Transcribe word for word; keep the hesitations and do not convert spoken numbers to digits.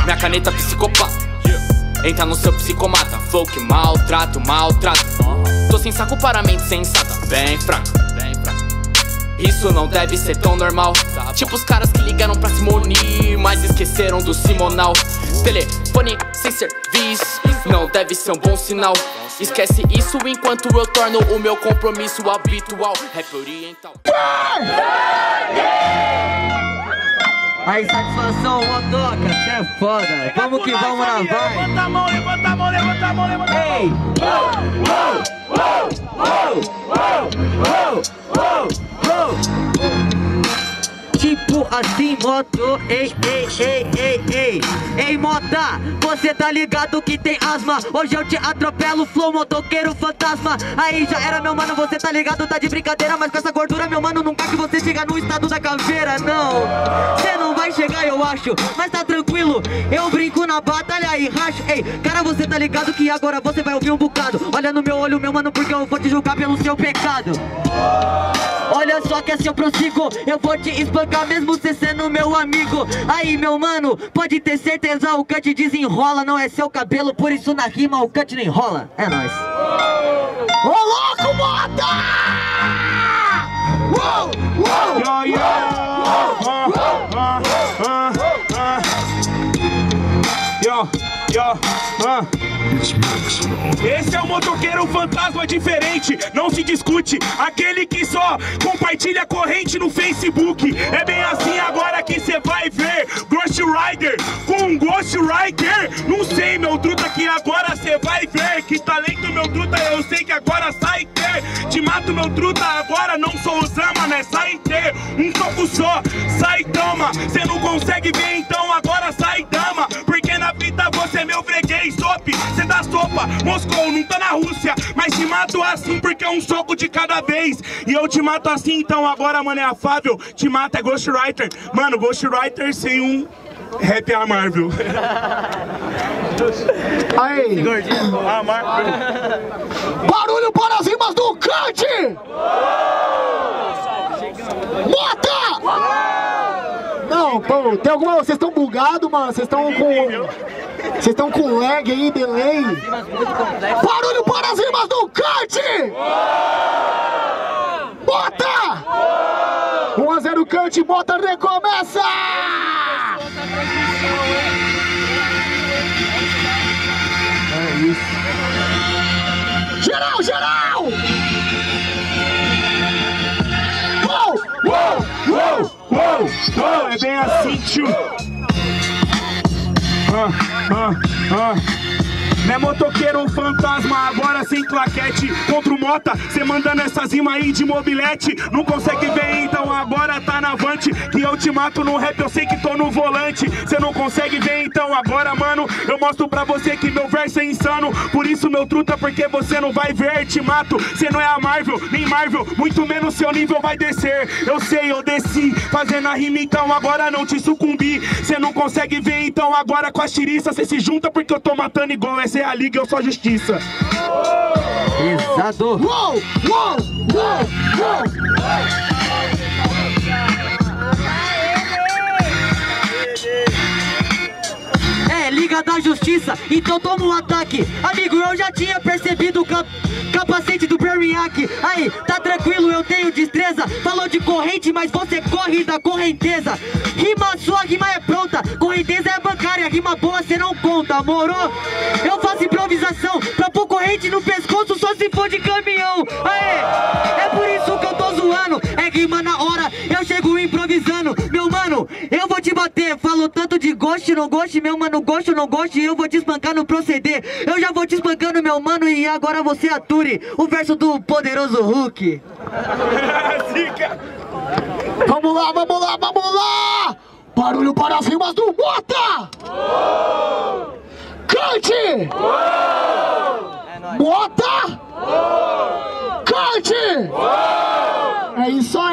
minha caneta psicopata. Entra no seu psicomata, flow que maltrato, maltrato. Tô sem saco para mente sensata, bem fraca. Isso não deve ser tão normal. Tipo os caras que ligaram pra se munir, mas esqueceram do simonal. Telefone sem serviço, não deve ser um bom sinal. Esquece isso enquanto eu torno o meu compromisso habitual. Rap oriental. Aí, satisfação, motoca, cê é foda. Vamos que vamos na vai. Levanta a mão, levanta a mão, levanta a mão, levanta a mão. Ei! Tipo assim, moto, ei, ei, ei, ei, ei. Ei, mota, você tá ligado que tem asma. Hoje eu te atropelo, flow, motoqueiro fantasma. Aí já era, meu mano, você tá ligado, tá de brincadeira. Mas com essa gordura, meu mano, nunca que você chega no estado da caveira, não. Cê não vai chegar, eu acho, mas tá tranquilo. Eu brinco na batalha e racho. Ei, cara, você tá ligado que agora você vai ouvir um bocado. Olha no meu olho, meu mano, porque eu vou te julgar pelo seu pecado. Olha só que assim eu prossigo, eu vou te espancar mesmo você sendo meu amigo. Aí, meu mano, pode ter certeza, o cut desenrola. Não é seu cabelo, por isso na rima o cut não enrola. É nóis. Ô louco, mota! Uou, uou! Yo, yo! Uh, uh, uh, uh. Yo, yo, uh. Esse é o motoqueiro fantasma diferente, não se discute. Aquele que só compartilha corrente no Facebook. É bem assim agora que cê vai ver Ghost Rider com Ghost Rider. Não sei, meu truta, que agora cê vai ver. Que talento, meu truta, eu sei que agora sai ter. Te mato, meu truta, agora não sou Osama, né? Sai ter um soco só, sai toma. Cê não consegue ver, então agora sai dama. Porque na vida você é meu freguês, sope. Cê dá sopa, Moscou não tá na Rússia. Mas te mato assim porque é um soco de cada vez. E eu te mato assim, então agora, mano, é afável. Te mata é Ghost Rider. Mano, Ghost Rider sem um rap a Marvel. Aí, A Marvel. barulho para as rimas do Kant! Mota! Não, pô, tem alguma... Vocês estão bugados, mano? Vocês estão com... Vocês estão com lag aí, delay? Barulho para as rimas do Kant! Bota! um a zero Kant, bota, recomeça! É isso. Geral, geral! Uou! Uou, uou, uou, uou. É bem assim, tio. Ah, ah, ah. Né, motoqueiro fantasma, agora sem claquete. Contra o Mota, cê mandando essas rimas aí de mobilete. Não consegue ver, então agora tá na avante. Que eu te mato no rap, eu sei que tô no volante. Cê não consegue ver, então agora, mano, eu mostro pra você que meu verso é insano. Por isso, meu truta, porque você não vai ver. Te mato, cê não é a Marvel, nem Marvel. Muito menos seu nível vai descer. Eu sei, eu desci, fazendo a rima, então agora não te sucumbi. Cê não consegue ver, então agora com a tiriça cê se junta porque eu tô matando igual. Essa é a liga, eu sou a justiça. Exato. Uou, uou, uou, uou. É, Liga da Justiça, então toma um ataque. Amigo, eu já tinha percebido o cap capacete do Brainiac. Aí, tá tranquilo, eu tenho destreza. Falou de corrente, mas você corre da correnteza. Rima sua, rima é pronta. Correnteza é bancária, rima boa cê não conta, morou? Eu faço improvisação pra pôr corrente no pescoço só se for de caminhão. Aê, é por isso que eu tô zoando. É rima na hora, eu chego improvisando. Meu mano, eu vou te bater. Falou tanto de gosto, não gosto, meu mano, gosto, não gosto. E eu vou te espancar no proceder. Eu já vou te espancando, meu mano, e agora você ature o verso do poderoso Hulk. Vamos lá, vamos lá, vamos lá! Barulho para as rimas do Mota! Cante! Mota! Cante! É isso aí!